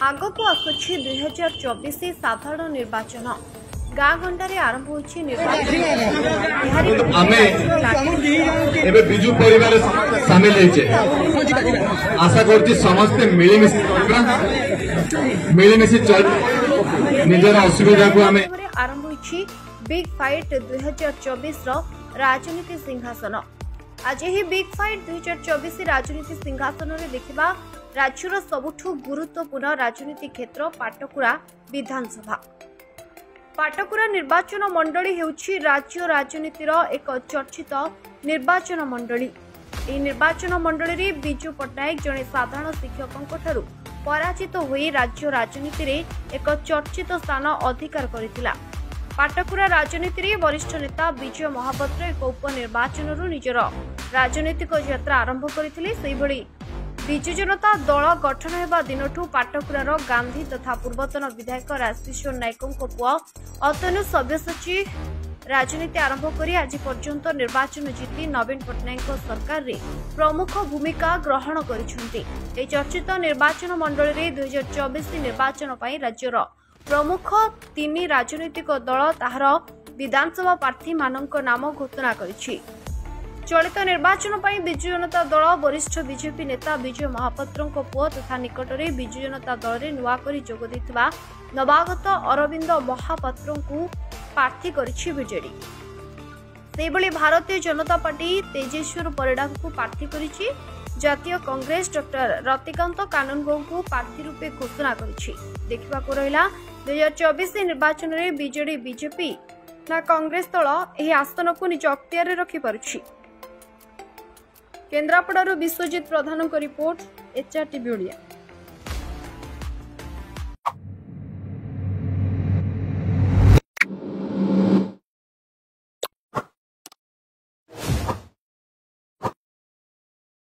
आगक आसुछि 2024 साधारण निर्वाचन गाँ घंटे आरंभ होछि निर्वाचन एबे बिजू परिवार शामिल होइछे आशा करछि समस्त मिलिमिशि चल निजर असुविधा को हमें आरंभ होछि बिग फाइट 2024 रो राजनीति सिंहासन। आज ही बिग फाइट 2024 राजनीति सिंहासन रे देखिबा राज्यर सबुठु गुरुत्वपूर्ण राजनीति क्षेत्र पाटकुरा विधानसभा। पाटकुरा निर्वाचन मंडली हेउछि राज्य राजनीतिर एक चर्चित निर्वाचन मंडली। एही निर्वाचन मंडली रे बिजू पट्टनायक जने साधारण शिक्षकों ठारू पराजित होई राज्य राजनीति रे एक चर्चित स्थान अधिकार करितिला। पाटकुरा राजनीति रे वरिष्ठ नेता विजय महापात्र एक उपनिर्वाचन निजर राजनीतिक यात्रा आरंभ करथिले। सेहि भली विजु जनता दल गठन हेबा दिनठू पाटकुरार गांधी तथा पूर्वतन विधायक राजकिशोर नायकों पुआ अतनु सब्यसाची राजनीति आरंभ करी आज पर्यंत निर्वाचन जीति नवीन पट्टनायक सरकार रे प्रमुख भूमिका ग्रहण करिसेंती। ए चर्चित निर्वाचन मंडल रे 2024 निर्वाचन पई राज्यर प्रमुख 3 राजनीतिक दल ताहार विधानसभा प्रार्थी मानक नाम घोषणा करिछि। चलित निर्वाचन पर विजु जनता दल वरिष्ठ बीजेपी नेता विजय महापात्र पुओ तथा निकट में विजु जनता दल में नुआकरी जोग देथिबा नवागत अरविंद महापात्र को प्रार्थी करिछि बीजेडी। सेबली भारतीय जनता पार्टी तेजेश्वर परिडा को प्रार्थी करिछि। जातीय कांग्रेस डॉक्टर रतिकांत कानूनगो को प्रार्थी रूपे घोषणा करिछि। देखिबा को रहिला 2024 निर्वाचन में बीजेडी बीजेपी ना कांग्रेस दल एही आसन को निज अख्तियार रे रखि पारुछि। केन्द्रापड़ारू विश्वजित प्रधान रिपोर्ट एचआरटीवी ओडिया।